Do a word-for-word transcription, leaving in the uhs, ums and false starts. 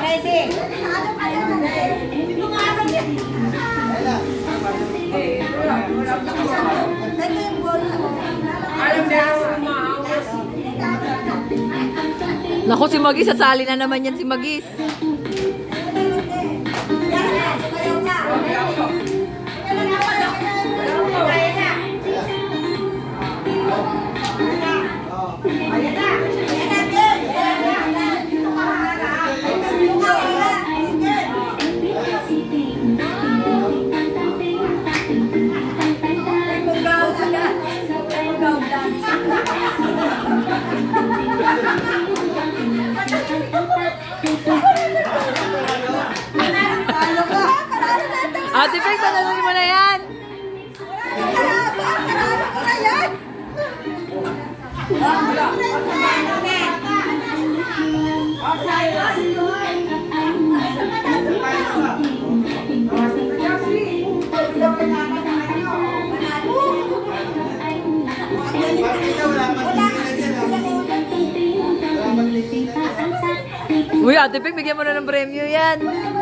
ready. Naku, si Magis, sasali na naman yan si Magis. Ate Peg, panalunin mo na yan! Uy, Ate Peg, bigyan mo na ng premyo yan!